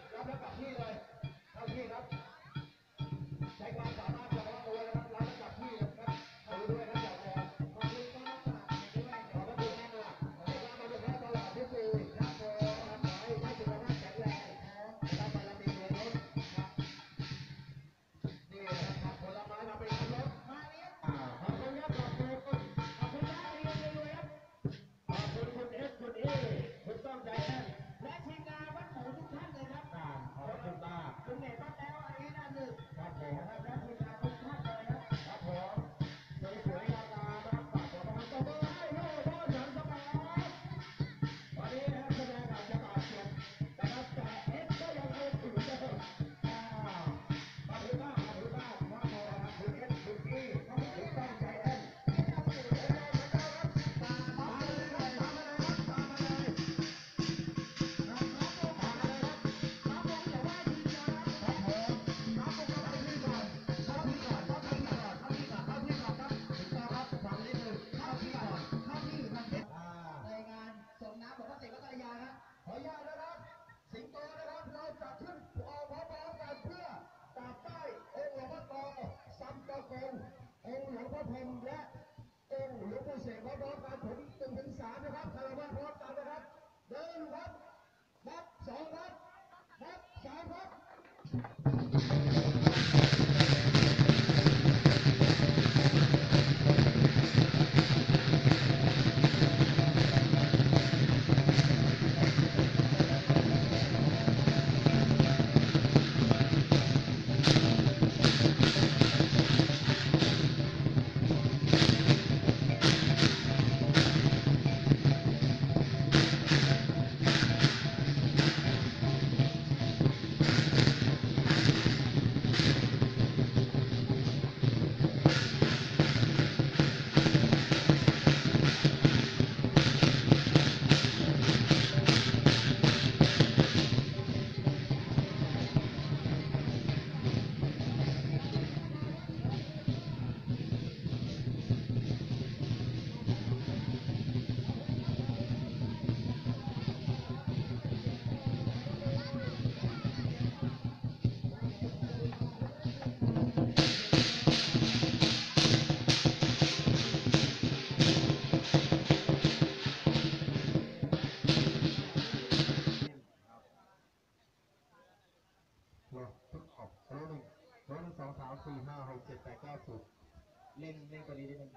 รับแล้วกลับที่เลยเข้าที่ครับใช้ความสามารถของตัวนะครับรับแล้วกลับที่นะครับดูด้วยนะอย่ารอขอบคุณครับขอบคุณมากเลยให้ความมาดูแลตลอดทุกปีครับผมขอให้สุขภาพแข็งแรงนะครับบารมีในรถครับนี่นะครับผลไม้มาเป็นรถมาเลี้ยงขอบคุณครับขอบคุณขอบคุณครับเรียนรวยครับขอบคุณคุณเอสคุณเอคุณต้องใจแน่นและทีมงานวัดหมูทุกท่านเลยครับขอบคุณมากคุณเอกป้าแต้วอารีนาหนึ่งครับผมและทีมงานทุกท่านเลยครับครับผมสวยๆงามๆนะครับฝากขอบคุณตัวให้โลโก้เสริมสมองวันนี้นะครับแสดงอาจจะบาดเจ็บนะครับแต่เอสก็ยังคงอยู่เดิมขอบคุณมากขอบคุณมากว่าโมนะครับคุณเอสคุณอีคุณต้องใจแอนตามมาเลยครับตามมาเลยครับตามมาเลยในงานส่งน้ำของพระเสกวัตยาครับขออนุญาตนะครับสิงโตนะครับเราจะขึ้นพร้อมกันเพื่อกราบไหว้องค์หลวงพ่อโตสัมปะกงองค์หลวงพ่อพรหมและองค์หลวงปู่เสกพร้อมกันผม1 ถึง 3นะครับคารวะพร้อมกันนะครับ1ครับนับ2ครับนับ3ครับ1 2 3 4 5 6 7 8 9 10เล่นตัวนี้ได้ไหม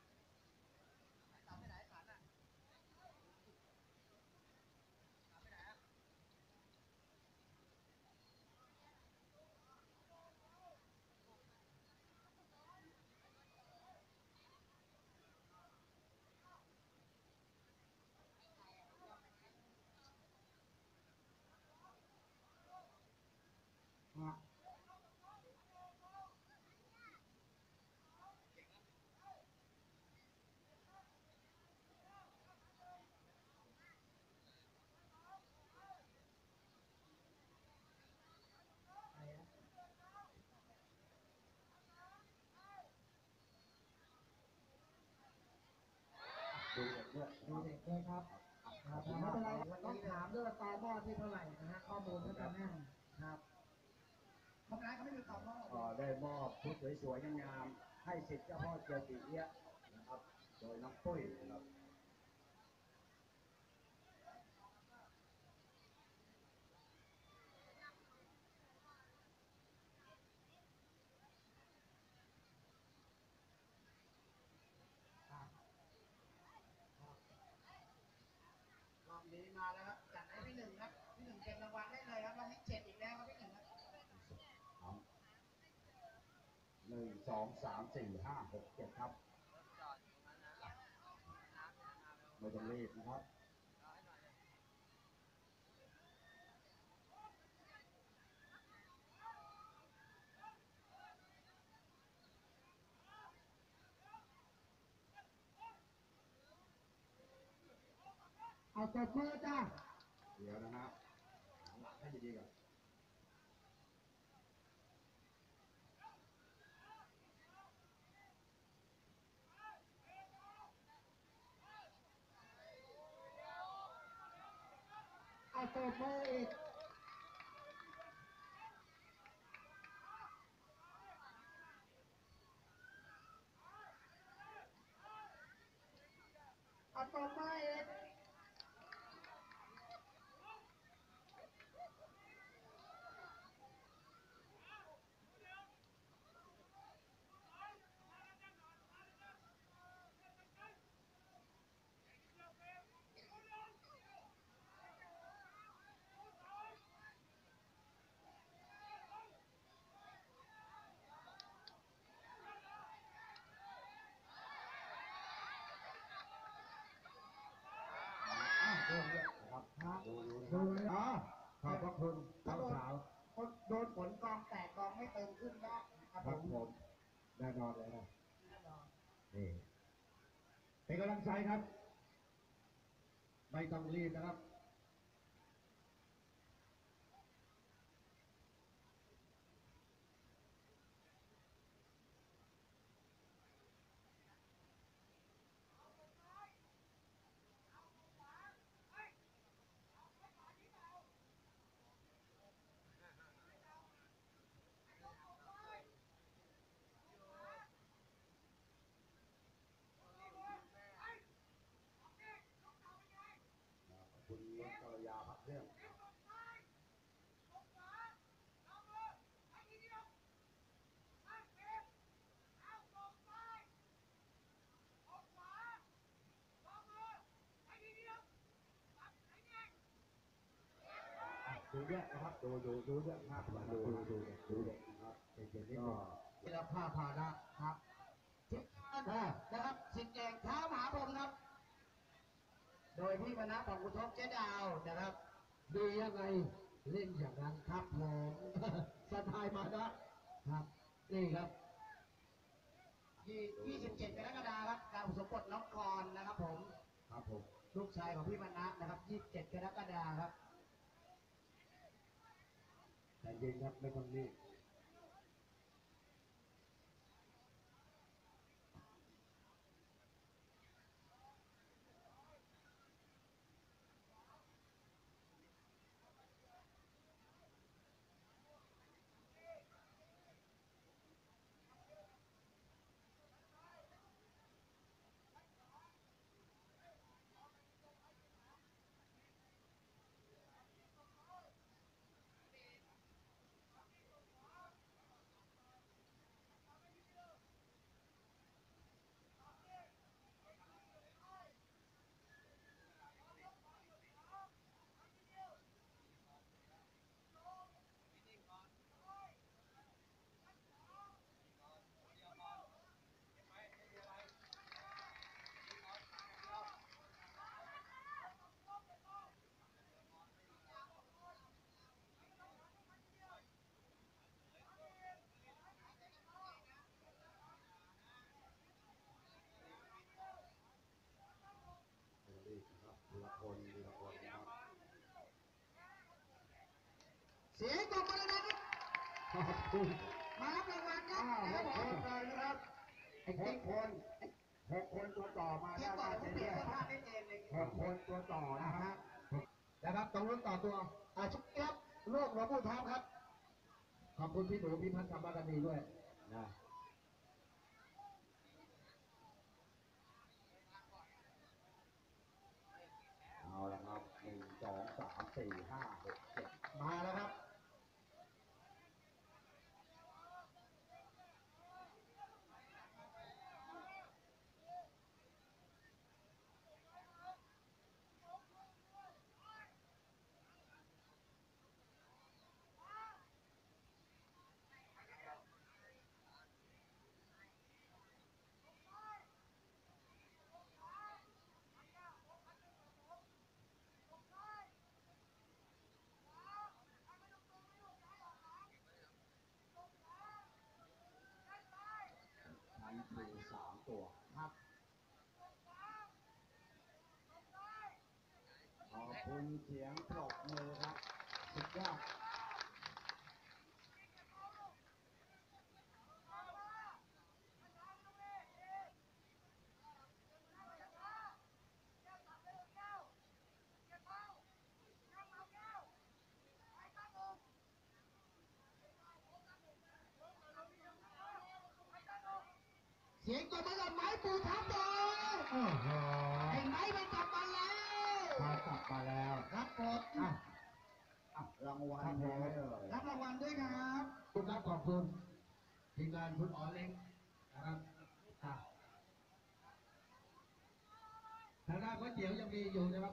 ดูเด็กด้วยครับไม่เป็นไรต้องถามด้วยว่าตอหม้อที่เท่าไหร่นะฮะข้อมูลเขาจะแน่นครับทำร้านเขาไม่มีตอหม้อได้มอบชุดสวยๆงามๆให้สิทธิ์เจ้าพ่อเจียวปีเอี้ยนะครับโดยน้องปุ้ยนะครับรอบนี้มาแล้วครับจัดให้พี่ 1ครับพี่ 1เก็บรางวัลได้เลยครับรอบนี้7อีกแล้วครับพี่ 1ครับ1 2 3 4 5 6 7ครับไม่ต้องรีบนะครับเอาตบมือจ้าเดี๋ยวนะฮะหลังให้ดีๆก่อนเอาตบมืออีกตบมืออีกดูนะครับดูอ๋อขอบพระคุณสาวโดนฝนกองแตกกองไม่เติมขึ้นนะครับผมแน่นอนเลยนะนี่เป็นกำลังใจครับไม่ต้องรีบนะครับคุณรถกัลยาพักเครื่องดูเยอะนะครับดูเยอะครับดูเด็กนะครับเป็นนิดนึงนี่เราผ้าพานะครับทิศนะครับสิทธิ์เอกเท้ามหาพรหมครับโดยพี่มณะของกุทกเจ๊ดาวนะครับดียังไงเล่นอย่างนั้นครับผมสไตล์มานะครับนี่ครับ27 กรกฎาคมครับการอุปสมบทน้องกรนะครับผมครับผมลูกชายของพี่มณะนะครับ27 กรกฎาคมครับแต่เย็นครับไม่ต้องรีบเสียงตบมือดังๆขอบคุณมารับรางวัลครับ6 คนเลยนะครับ6 คนตัวต่อมาได้มาเสีย6 คนตัวต่อนะฮะนะครับตรงรุ่นต่อตัวชุดครับโลกหลวงปู่ทองครับขอบคุณพี่หนูพี่พัฒน์ธรรมกันดีด้วยนะเอาละครับ1 2 3 4 5 6 7มาแล้วครับทั้งคือ3 ตัวครับขอบคุณเสียงปรบมือครับสุดยอดเสียงตบมือกับไม้ปูทับตัวไอ้ไม้ช้ไปกลับมาแล้วพากลับมาแล้วครับผมรางวัลเลยรับรางวัลด้วยครับคุณรับขอบคุณทีมงานคุณอ๋อเล็กนะครับทางด้านก๋วยเตี๋ยวยังมีอยู่นะครับ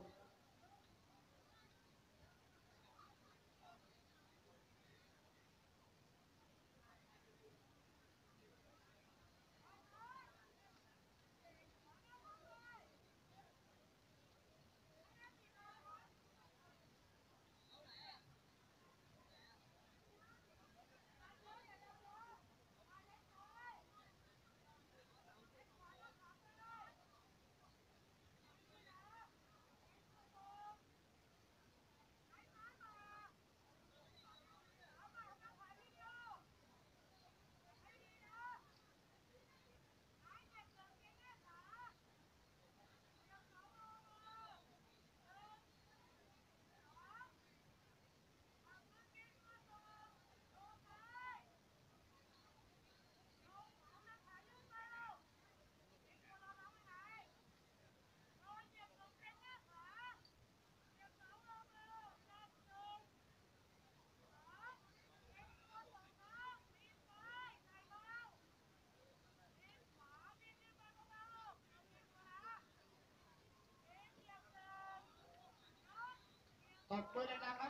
ตบมือดังๆครับ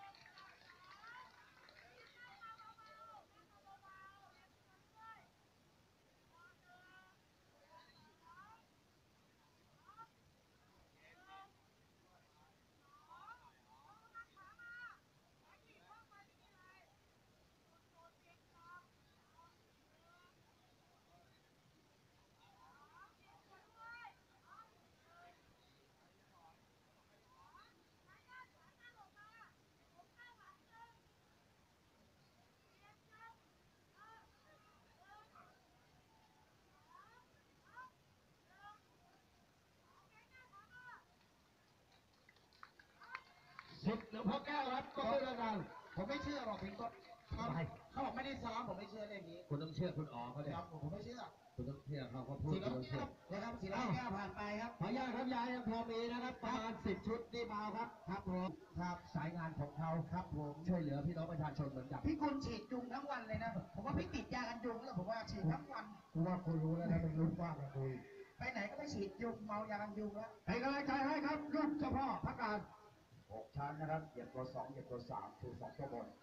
สิบหลวงพ่อแก้วครับก็ไม่ดังผมไม่เชื่อหรอกพี่ก็เขาไม่เขาบอกไม่ได้ซ้อมผมไม่เชื่อเรื่องนี้คุณต้องเชื่อคุณอ๋อเขาคเนี่ยรับผมไม่เชื่อคุณต้องเชื่อเขาพูดสีคุณน้ำต้องแก้เชื่อวนะครับสีน้ำแก้วผ่านไปครับขออนุญาตครับยายยังพอมีนะครับประมาณ10 ชุดนี่มาครับครับผมครับสายงานของเขาครับผมช่วยเหลือพี่น้องประชาชนเหมือนกันพี่คุณฉีดยุงทั้งวันเลยนะ ผมว่าพี่ติดยากันยุงแล้วผมว่าฉีดทั้งวันกูว่าคุณรู้แล้วนะเป็นลูกว่ากันคุยไปไหนก็ไปฉีดยุงเมายากันยุงแล้วเป็นกำลังใจให้ครับลูกเจ้าพ่อพักการ6 ชั้นนะครับเหยียบตัว2เหยียบตัว3ถูก2ตัวบน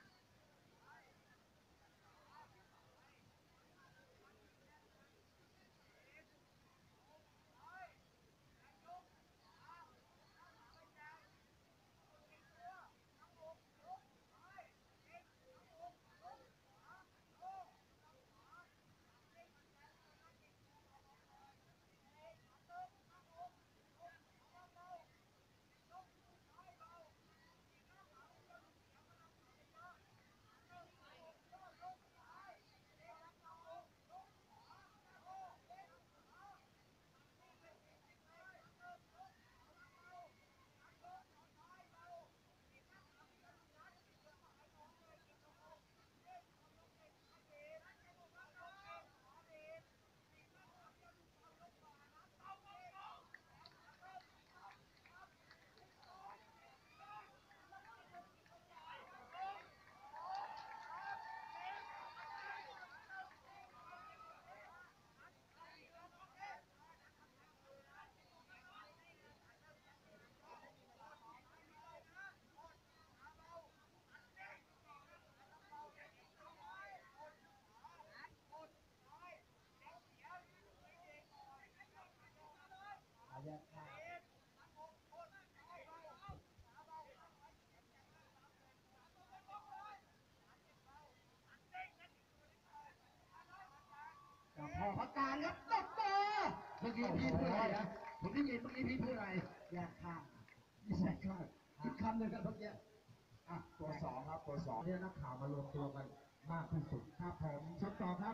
พอพักการครับตบมือเมื่อกี้พี่พูดอะไรนะผมได้ยินเมื่อกี้พี่พูดอะไรอยากข้ามไม่ใช่ครับอีกคำหนึ่งครับเมื่อกี้ตัวสองครับตัวสองเนี่ยนักข่าวมารวมตัวกันมากที่สุดครับผมชุดต่อครับ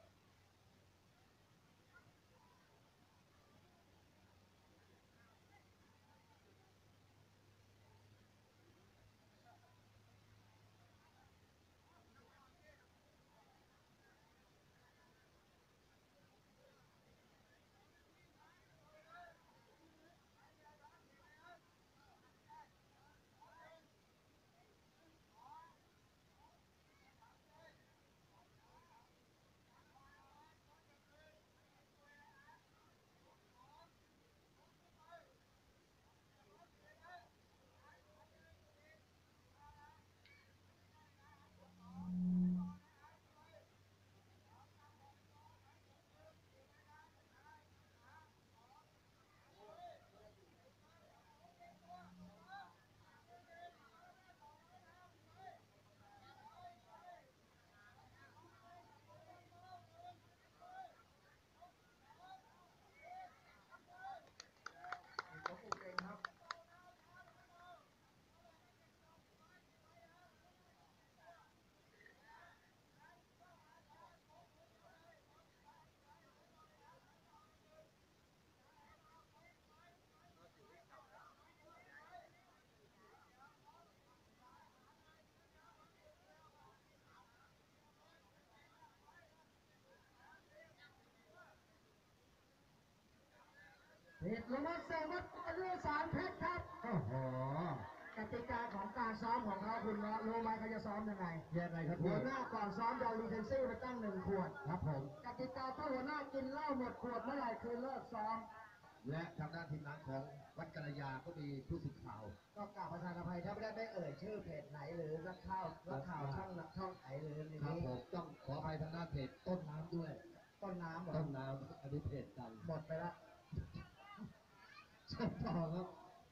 คติกาของการซ้อมของเขาคุณรู้ไหมเขาจะซ้อมยังไงยังไงครับหัพี่วหน้าก่อนซ้อมจะเอารีเทนซี่มาตั้ง1 ขวดครับผมกติกาถ้าหัวหน้ากินเหล้าหมดขวดเมื่อไหร่คือเลิกซ้อมและทางด้านทีมงานของวัดกัลยาก็มีผู้สื่อข่าวก็กล่าวประชาสัมพันธ์ถ้าไม่ได้เอ่ยชื่อเพจไหนหรือนักข่าวช่องไหนหรือในครับนี้ผมต้องขออภัยทางด้านเพจต้นน้ำด้วยต้นน้ำเหรอต้นน้ำอันนี้เพจดังหมดไปแล้วเชิญต่อครับ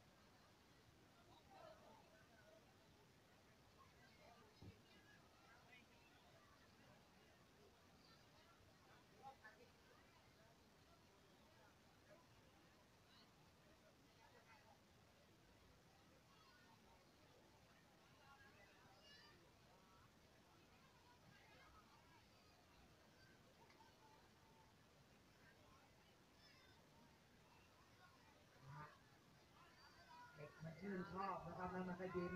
เด็กมันชื่นชอบนะครับแล้วมันก็ยิ้ม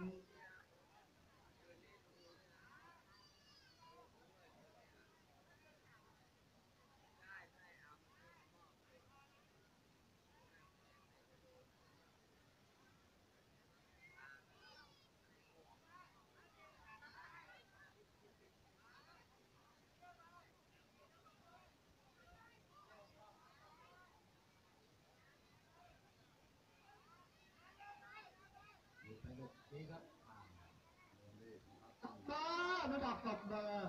นี่ครับตบเบอร์ไม่บอกตบเบอร์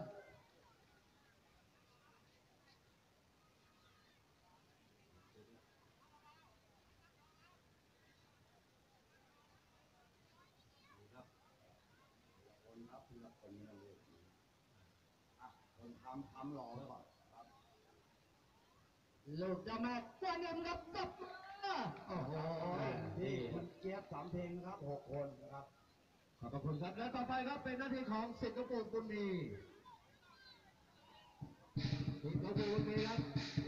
คนครับทีละคนนี่เลยคนทำรอไว้ก่อนครับลูกเจ้าแม่กวนเอ็มครับตบเบอร์โอ้โหนี่คุณเจี๊ยบ3 เพลงนะครับ6 คนนะครับขอบคุณครับและต่อไปครับเป็นหน้าที่ของสิทธิ์หลวงปู่บุญมีสิทธิ์หลวงปู่บุญมีครับ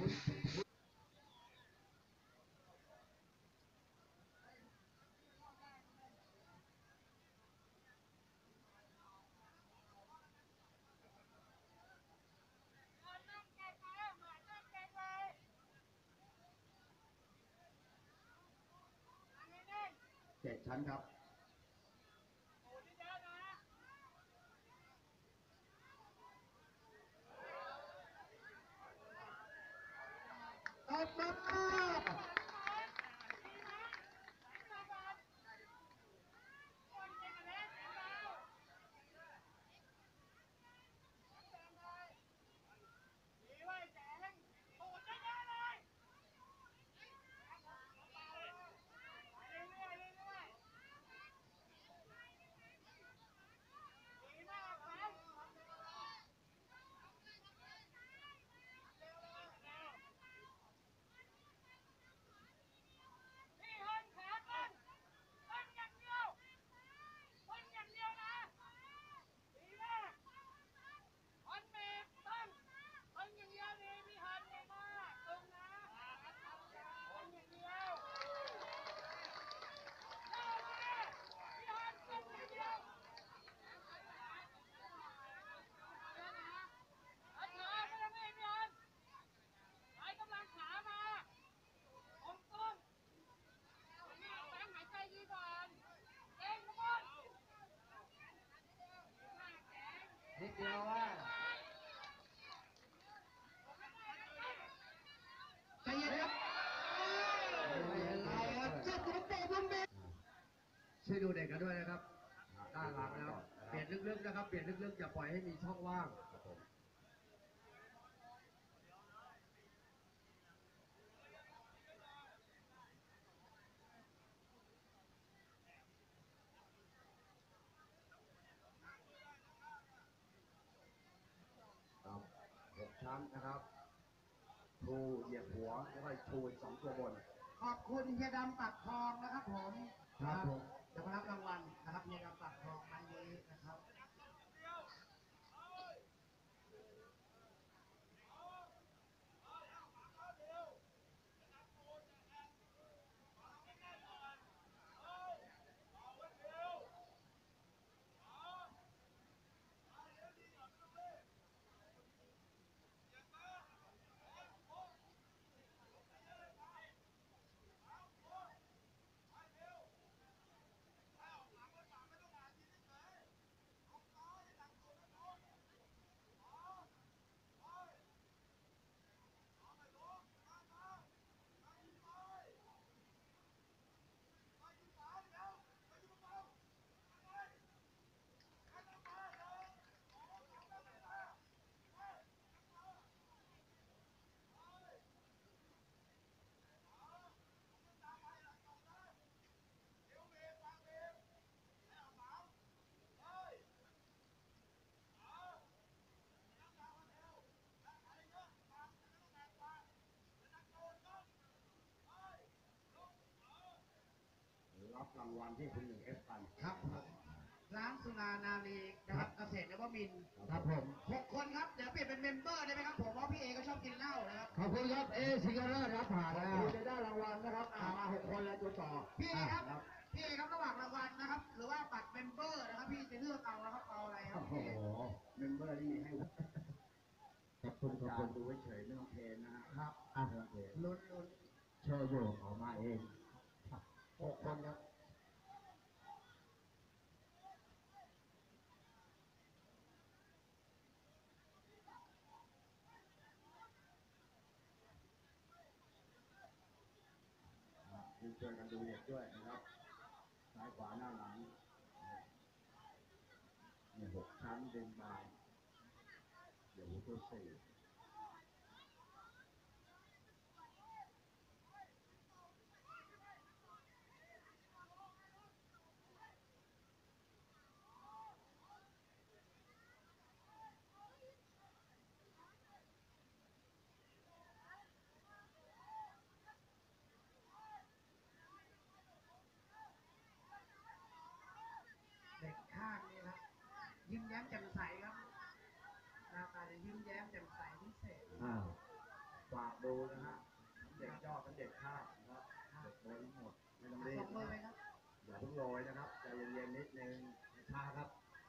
7 ชั้นครับตบเบอร์นิดเดียวว่าใจเย็นครับไม่เป็นไรครับสิทธิ์หลวงปู่บุญมีช่วยดูเด็กกันด้วยนะครับด้านหลังนะครับเปลี่ยนลึกๆนะครับเปลี่ยนลึกๆอย่าปล่อยให้มีช่องว่างครับ6 ชั้นนะครับชูเหยียบหัวแล้วก็ชูอีก2 ตัวบนขอบคุณเฮียดำปักทองนะครับผมครับผมเดี๋ยวมารับรางวัลนะครับเฮียดำปักทองวันนี้นะครับรางวัลที่คุณหนึ่งเอฟกันครับผมร้านสุนานารีนะครับเกษตรนวมินทร์ครับผม 6 คนครับเดี๋ยวเปลี่ยนเป็นเมมเบอร์ได้ไหมครับผมเพราะพี่เอก็ชอบกินเหล้านะครับขอบคุณครับเอซิกาเรอร์รับผ่านแล้วคุณจะได้รางวัลนะครับมา6 คนแล้วตัวต่อพี่เอครับพี่เอครับระหว่างรางวัลนะครับหรือว่าบัตรเมมเบอร์นะครับพี่จะเลือกเอานะครับเอาอะไรครับโอ้โหเมมเบอร์ที่มีให้ขอบคุณดูไว้เฉยไม่ต้องเพลนนะฮะครับไม่ต้องเพลนลุ้นโชว์โยออกมาเอง6 คนครับช่วยกันดูเด็กด้วยนะครับซ้ายขวาหน้าหลังนี่6 ชั้นเดินบายเดี๋ยวตัว4 เด็กข้างนี่ครับยิ้มแย้มแจ่มใสครับหน้าตาจะยิ้มแย้มแจ่มใสพิเศษฝากดูนะฮะเด็กยอดทั้งเด็กข้าวนะครับเด็กโดนทั้งหมดไม่ต้องรีส่บงมือเลยครับอย่าเพิ่งโรยนะครับใจเย็นๆนิดนึงช้าครับ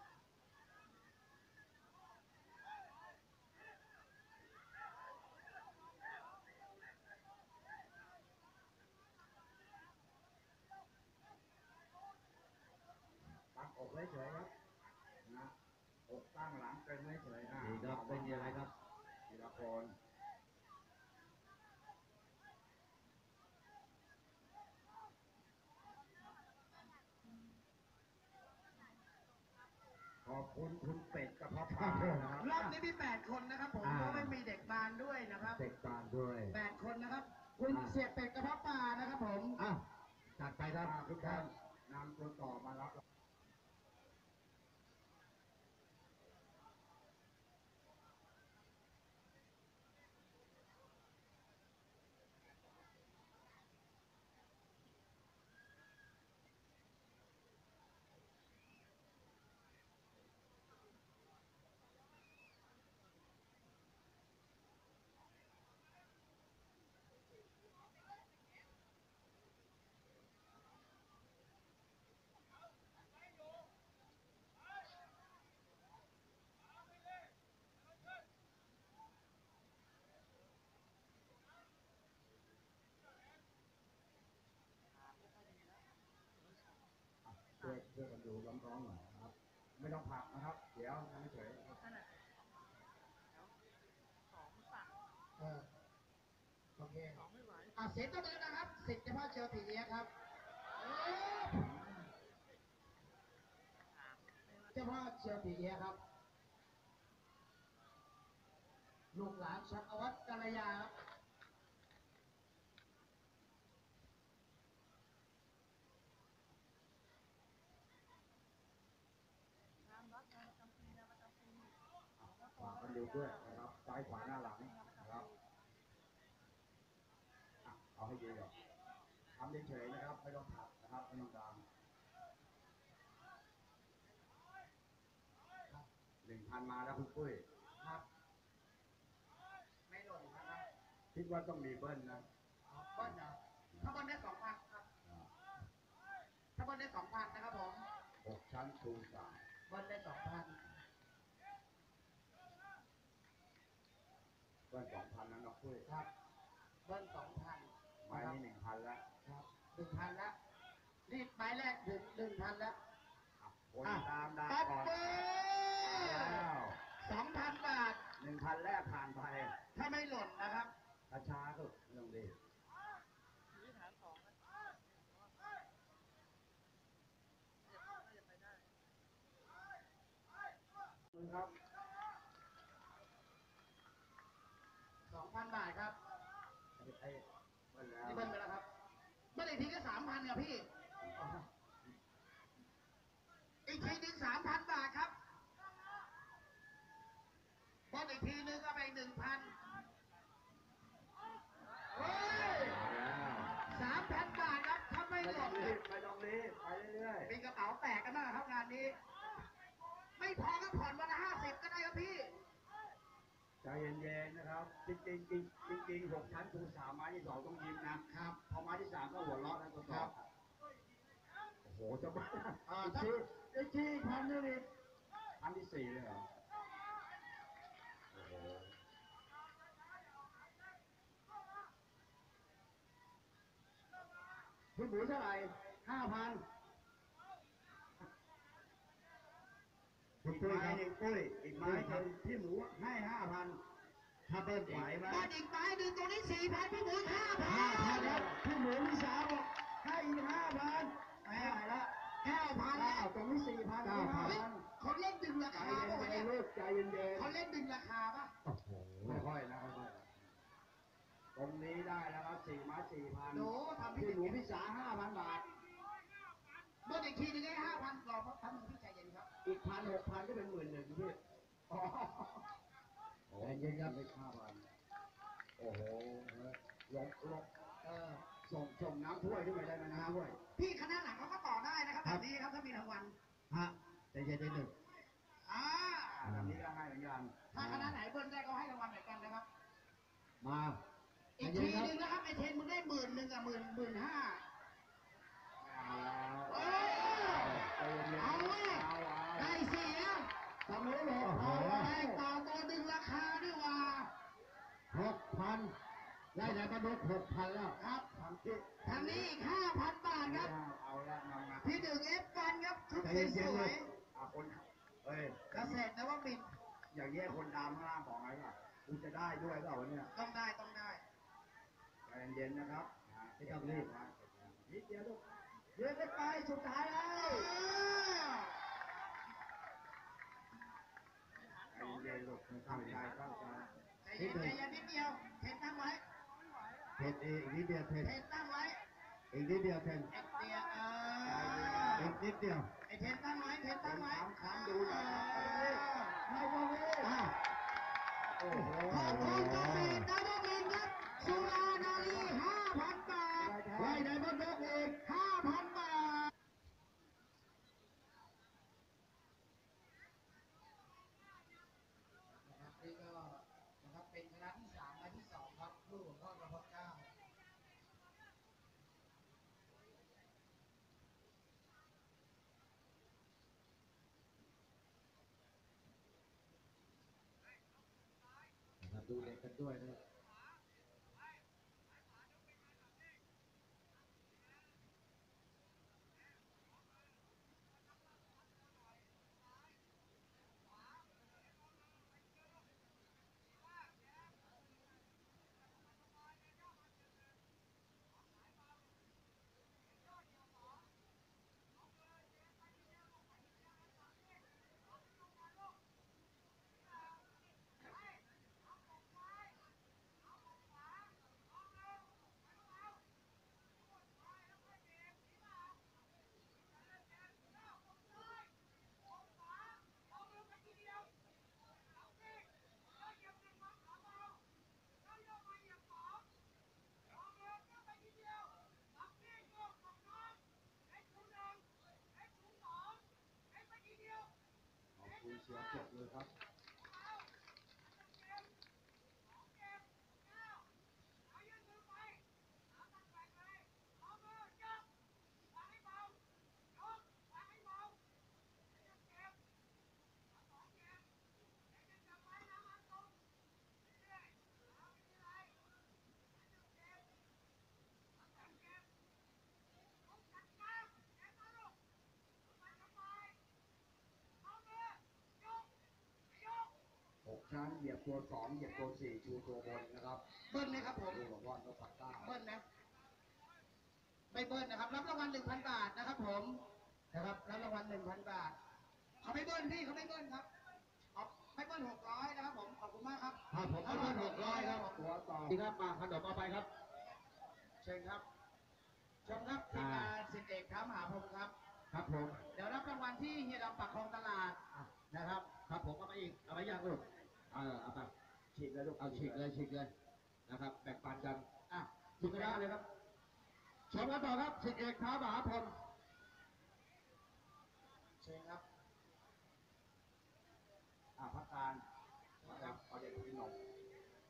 ตั้งอกไว้เฉยครับนะอกตั้งหลังเป็นไว้เฉยนะดีครับไม่มีอะไรครับทีละคนขอบคุณคุณเป็ดกระเพาะปลานะครับรอบนี้มี8 คนนะครับผมก็ไม่มีเด็กบานด้วยนะครับเด็กตามด้วย 8 คนนะครับ คุณเสียเป็ดกระเพาะปลานะครับผมอ้าวจัดไปครับทุกท่านนำตัวต่อมารับช่วยกันดูร้อนๆหน่อยนะครับ ไม่ต้องผักนะครับ เดี๋ยวทำเฉยโอเคเสียงตัวมือนะครับสิทธิ์เฉพาะเชอผีเอียครับเฉพาะเชอผีเอียครับ ลูกหลานชักวัฒน์กัลยาครับฝากกันดูด้วยนะครับ ซ้ายขวาหน้าหลังนะครับเอาให้ดีก่อนทำเฉยๆนะครับ ไม่ต้องผักนะครับ ไม่ต้องดัง1,000 มาแล้วคุณปุ้ยครับ ไม่หล่นนะครับคิดว่าต้องมีเบิ้ลนะเบิ้ลเหรอถ้าเบิ้ลได้2,000ครับถ้าเบิ้ลได้2,000นะครับผม 6 ชั้นคูณ3 เบิ้ลได้2,000 เบิ้ล2,000นั้นนะปุ้ยครับเบิ้ล2,000 ไม้นี้1,000แล้วครับ1,000แล้วรีบไม้แรกถึง1,000แล้วคนตามดาตับก่อนเบิ้แล้ว 2,000 บาท 1,000 แรกผ่านไปถ้าไม่หล่นนะครับช้าๆก็ไม่ต้องรีบครับ 2,000 บาทครับไอ้เบิ้ลแล้วนี่เบิ้ลไปแล้วครับเบิ้ลอีกทีก็3,000ครับพี่ อีกทีนึง3,000 บาทครับเบิ้ลอีกทีนึงก็ไป1,000เฮ้ยมาแล้ว 3,000 บาทครับถ้าไม่ไม่หต้ล่องนรีบไม่ต้องรีบนนะครับจริงๆจริงๆ6 ชั้นครูสามไม้ที่ 2ต้องยิ้มนะครับพอไม้ที่ 3ก็หัวเราะนะตัวต่อโอ้โหจะบ้าอีกทีพันนี่อีกพันที่ 4เลยเหรอโอ้โหพี่หมูเท่าไหร่5,000อีกไม้หนึ่งปุ้ยอีกไม้หนึ่งพี่หมูให้5,000ถ้าเบิ้ลไหวไหมบ้านอีกไม้หนึ่งตรงนี้4,000พี่หมู5,000 5,000ครับพี่หมูพี่สาวบอกให้อีก5,000ไม่ไหวละ 9,000แล้วตรงนี้4,000 9,000 เขาเล่นดึงราใจคาป่ะวะเย็เนี่ยนๆลูกใจเย็นเขาเล่นดึงราคาป่ะๆโอ้โหค่อยๆนะค่อยๆตรงนี้ได้แล้วครับ4 ไม้ 4,000 โน้ทำพี่พี่หมูพี่สา5,000 บาทเมื่ออีกทีนึงได้5,000รอแป๊บนึงพี่ใจเย็นครับอีก1,000 6,000ก็เป็น11,000พี่อ๋อใจเย็นครับไม่5,000โอ้โหลบส่งน้ำถ้วยขึ้นไปได้ไหมน้ำถ้วยพี่คณะหลังเขาก็ต่อได้นะครับแบบนี้ครับถ้ามีรางวัลฮะใจเย็นนิดหนึ่งอ่าแบบนี้ก็ให้เหมือนกันถ้าคณะไหนเบิ้ลได้ก็ให้รางวัลเหมือนกันนะครับมาอีกทีนึงนะครับไอเทนมึงได้10,000อ่ะ15,000 เอาเอาเว้ยได้เสียทำไม่หรอกเอาได้ต่อตัวดึงราคาด้วยว่า 6,000ได้บรรลุ6,000แล้วครับทำที่ทางนี้อีก5,000 บาทครับเอาละนำมาพี่ดึงเอฟกันครับชุดสวยคนเฮ้ยๆเกษตรนวมินทร์อย่างนี้คนดำข้างล่างบอกไงล่ะกูจะได้ด้วยเปล่าวะเนี่ยต้องได้ต้องได้ใจเย็นๆนะครับไม่ต้องรีบนิดเดียวลูกเดินไปสุดท้ายแล้วใจเย็นๆลูกตั้งใจใจเย็นใจเย็นนิดเดียวเทนตั้งไว้เผ็ดอีกนิดเดียวเผ็ดเทนตั้งไว้อีกนิดเดียวเผ็ดเอ็ดเดียวอีกนิดเดียวไอเทนตั้งไว้เทนตั้งไว้ค้างดูหน่อยไม่ก็ไม่โอ้โหขอบคุณเกษตรนวมินทร์ครับสุรานารี 5,000 บาทไว้ในบ้านนกอีก 5,000 บาทนะครับนี่ก็นะครับเป็นคณะที่3และที่2ครับลูกของพ่อกระเพาะเก้าดูเด็กกันด้วยนะคุณเสียเจ็บเลยครับ 6 ชั้นเหยียบตัว 2เหยียบตัว 4ชูตัวบนนะครับเบิ้ลไหมครับผมดูบอกว่านกปักใต้เบิ้ลนะไม่เบิ้ลนะครับรับรางวัล 1,000 บาทนะครับผมนะครับรับรางวัล 1,000 บาทเขาไม่เบิ้ลพี่เขาไม่เบิ้ลครับเอาไม่เบิ้ล600นะครับผมขอบคุณมากครับครับผมเอาเงิน600ครับตัวต่อดีครับมาขนมเอาไปครับเชิญครับชมครับทีมงานสิทธิเอกท้ามหาพรหมครับครับผมเดี๋ยวรับรางวัลที่เฮียดำปักคลองตลาดนะครับครับผมเอาไปอีกเอาไปยังลูกเอาไปฉีกเลยลูกเอาฉีกเลยนะครับแบ่งปันกันฉีกก็ได้เลยครับชมกันต่อครับสิทธิเอกท้ามหาพรหมเชิญครับพักการครับเอาเด็กกินนม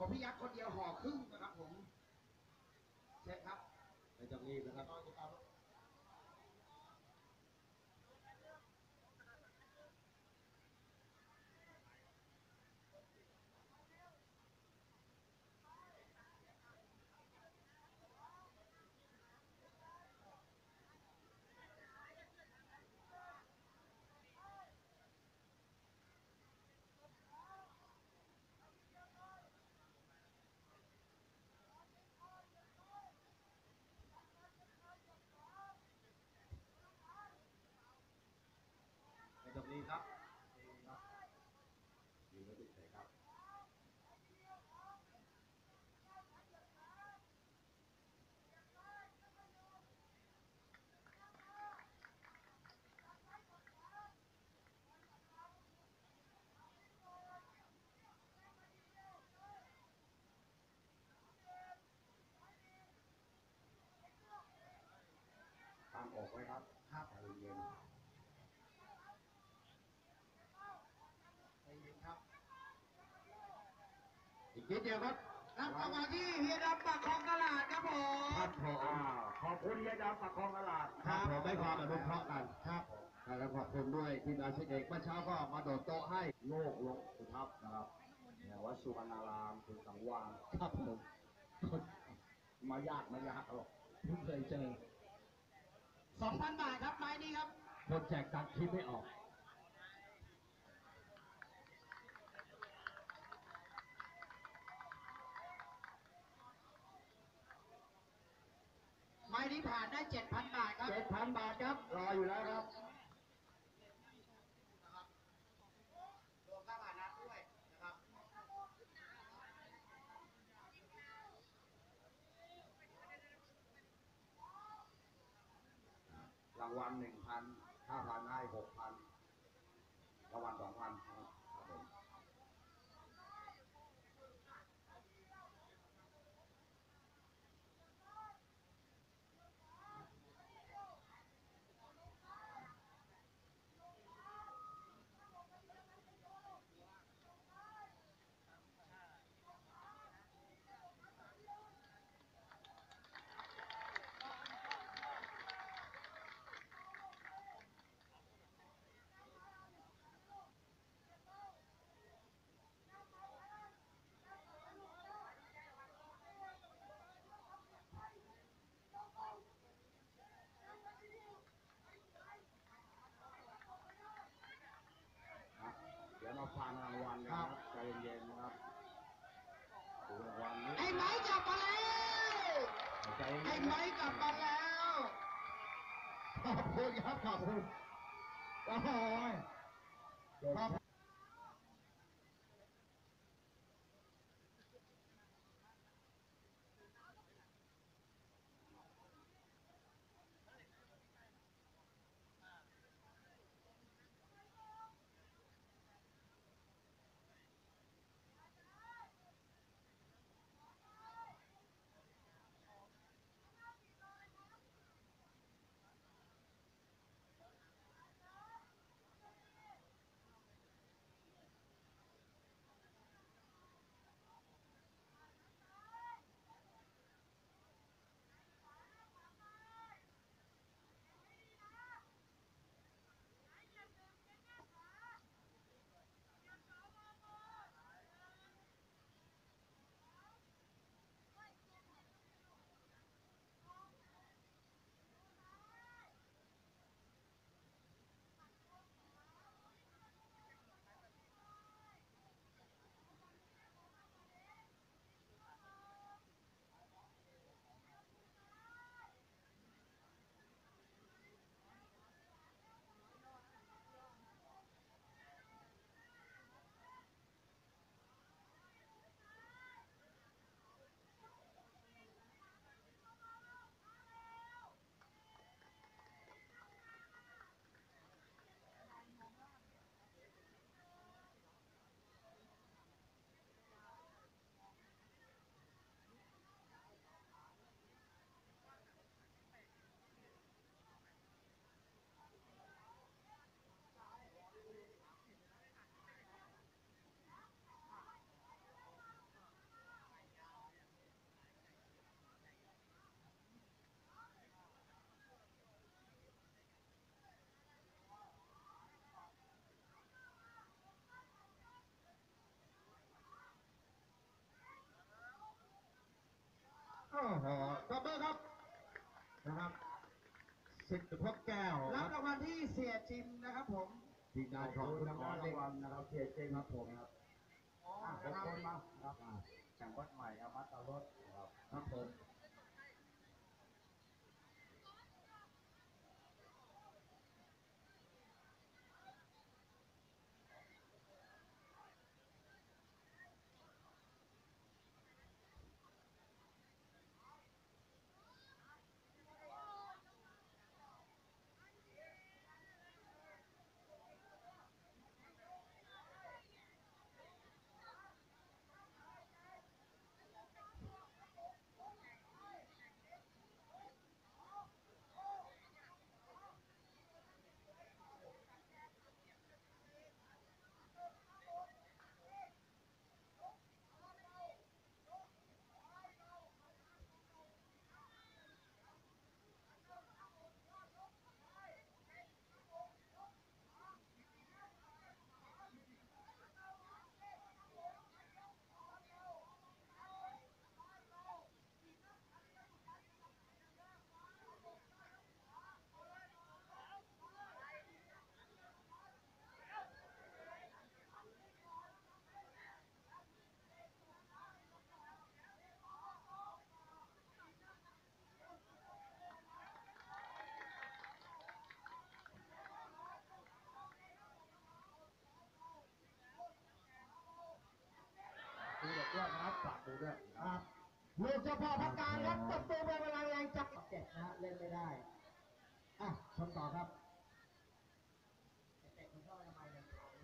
ของพี่ยักษ์คนเดียวห่อครึ่งนะครับผมเช็คครับไม่ต้องรีบนะครับ ไม่ต้องรีบครับดีไม่ติดเลยครับตามออกไว้ครับครับใจเย็นใจเย็นครับอีกนิดเดียวครับรับกลับมาที่เฮียดำปากคลองตลาดครับผมครับผมขอบคุณเฮียดำปากคลองตลาดครับผมได้ความอนุเคราะห์กันครับแล้วขอบคุณด้วยทีมงานเชฟเอกเมื่อเช้าก็มาโดดโต๊ะให้โลกลงสุทับนะครับแถววัดสุวรรณารามคุณสังวานครับผมมายากหรอกเพิ่งเคยเจอ 2,000 บาทครับไม้นี้ครับคนแจกตังค์คิดไม่ออกไม้นี้ผ่านได้ 7,000 บาทครับ 7,000 บาทครับ รออยู่แล้วครับรวมค่าผ่านน้ำด้วยนะครับรางวัล 1,000 5,000 ให้ 6,000 รางวัล 2,000ครับผม เดี๋ยวมาฟังรางวัลกันครับใจเย็นๆนะครับดูรางวัลนี้ไอ้ไม้กลับมาแล้วใจเย็นๆไอ้ไม้กลับมาแล้วขอบคุณครับขอบคุณโอ้โหครับนะครับสิทธิ์พวกแก้วรับรางวัลที่เสียจิมนะครับผมทีมงานของคุณรางหมอเด็กวัลนะครับเสียเจงครับผมครับอ๋อขอบนะครับคุณมากครับแข่งรถใหม่เอามาตารถครับครับผมดูเด็กด้วยนะครับฝากดูด้วยครับลูกเจ้าพ่อพักการครับตบตัวเป็นเวลาแรงจับเจ็บนะฮะเล่นไม่ได้อ่ะชมต่อครับเตะคุณพ่อทำไมเนี่ย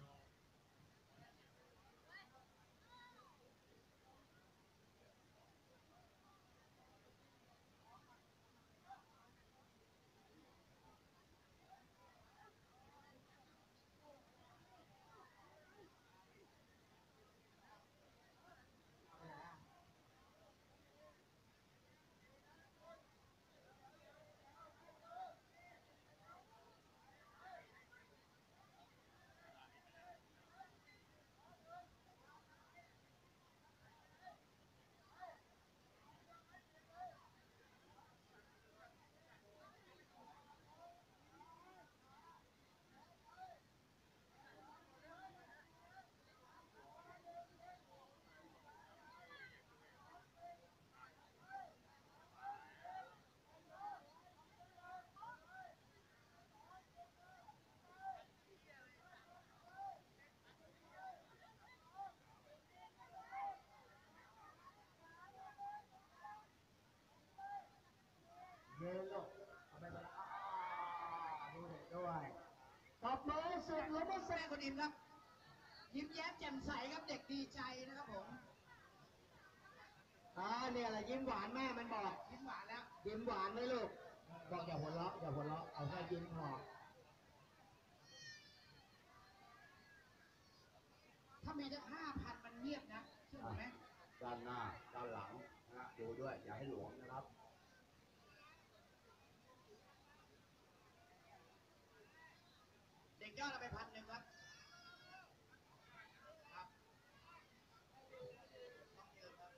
เย็นลูกเอาไปละดูเด็กด้วยตบมือสุดล้มแซงคนอิ่มครับ ยิ้มแย้มแจ่มใสครับเด็กดีใจนะครับผมเนี่ยอะไรยิ้มหวานแม่มันบอกยิ้มหวานแล้วยิ้มหวานไหมลูกบอกอย่าหัวเราะอย่าหัวเราะเอาแค่ยิ้มพอถ้ามีสัก5,000มันเงียบนะเชื่อผมไหมด้านหน้าด้านหลังนะดูด้วยอย่าให้หลวมนะครับเด็กยอดเอาไป1,000ครับครับต้องยืนครับ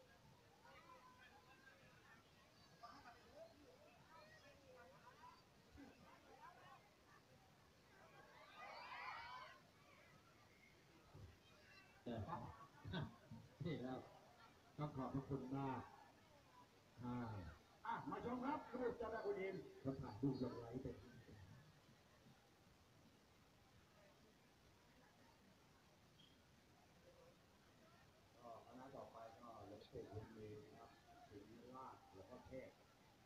นี่แล้วต้องขอบพระคุณมากมาชมครับลูกเจ้าแม่กุฎิมก็ผ่านดูอย่างไรเป็นก็คณะต่อไปก็หลวงปู่บุญมีนะครับถึงลาดแล้วก็เทศ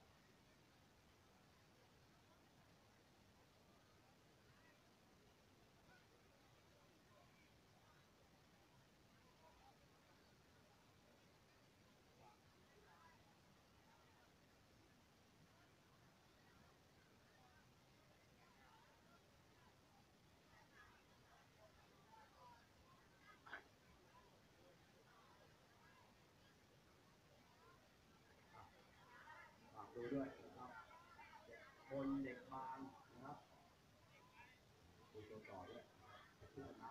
ฝากดูด้วยนะครับเด็กคนเด็กบางนะครับดูตัวต่อด้วยนะครับทุกคณะ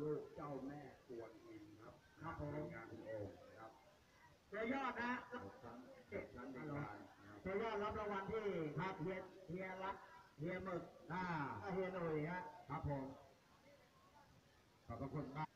ลูกเจ้าแม่กวนอิมครับครับผมทีมงานคุณโอ่งนะครับเฮียยอดนะ 6 ชั้นดีการนะครับเฮียยอดรับรางวัลที่ครับเฮียรักเฮียหมึกเฮียหนุ่ยฮะครับผม ขอบพระคุณมาก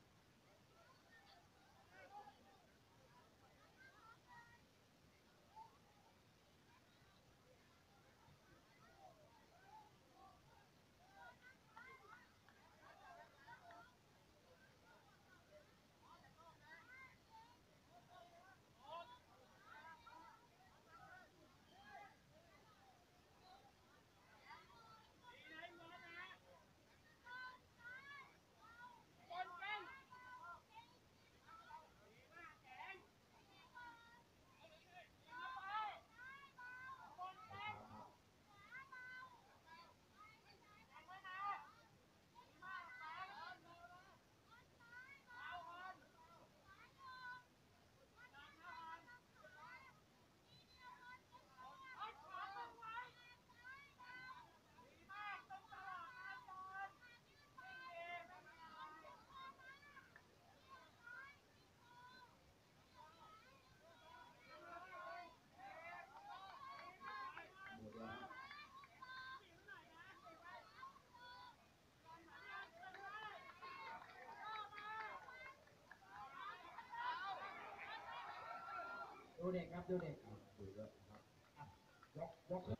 ดูเด็กครับดูเด็กดูแล้วครับยก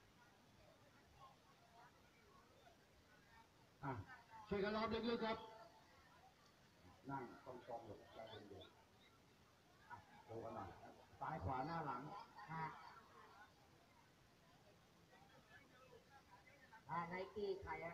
อ่ะช่วยกันรอบลึกๆครับนั่งตรงๆหลบใจเย็นๆอ่ะดูกันหน่อยนะซ้ายขวาหน้าหลังไนกี้ใครฮะ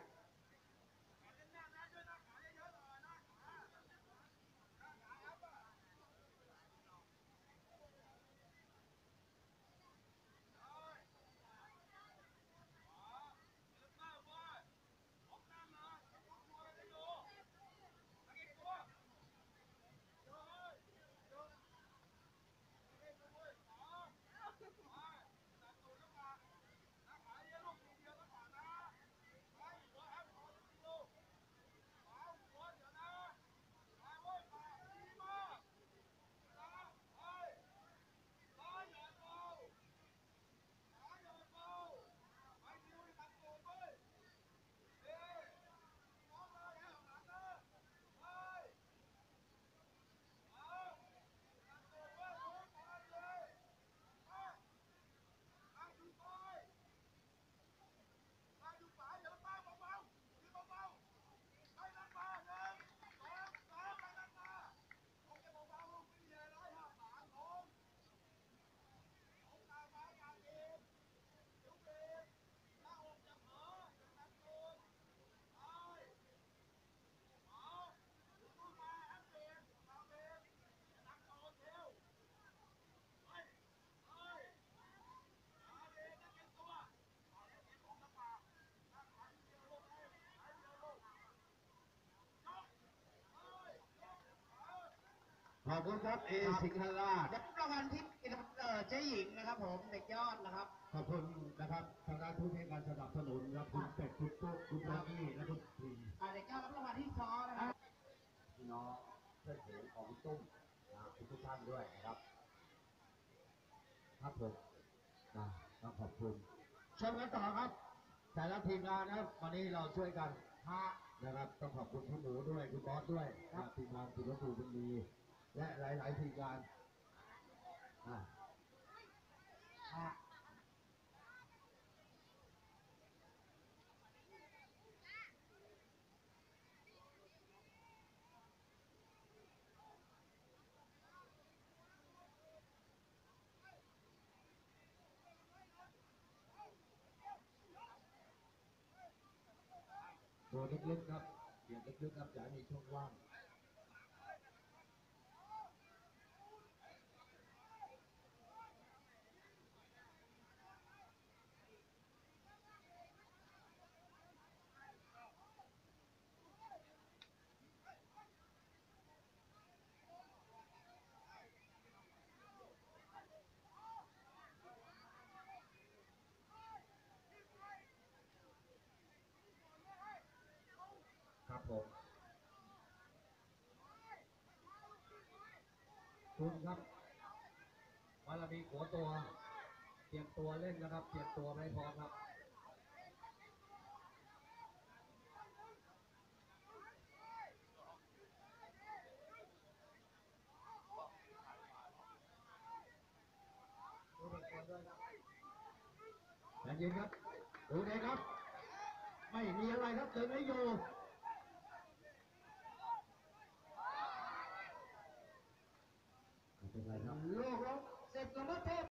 ขอบคุณครับเอสิงห์ราชรับรางวัลที่เจ๊หญิงนะครับผมเด็กยอดนะครับขอบคุณนะครับทางด้านผู้ให้การสนับสนุนครับคุณเป็ดคุณตุ๊กคุณแม่นี่และคุณทีเด็กยอดรับรางวัลที่ซ้อนะครับพี่น้องเพื่อนฝูงของพี่ตุ้มนะครับทุกท่านด้วยนะครับครับผมต้องขอบคุณชมกันต่อครับ แต่ละทีมงานนะครับวันนี้เราช่วยกันนะครับต้องขอบคุณพี่หมูด้วยคุณบอสด้วยนะครับทีมงานคุณวัตถุบุญมีและหลายๆทีมงานอ่า ตัวลึกๆครับเปลี่ยนลึกๆครับอย่าให้มีช่องว่างครับผมคุณครับวาราบีหัวตัวเตรียมตัวเล่นนะครับเตรียมตัวไม่พร้อมครับใจเย็นครับดูเด็กครับไม่มีอะไรครับเดินไม่อยู่ไม่เป็นไรครับโลกเราเสร็จกับมัดเทพ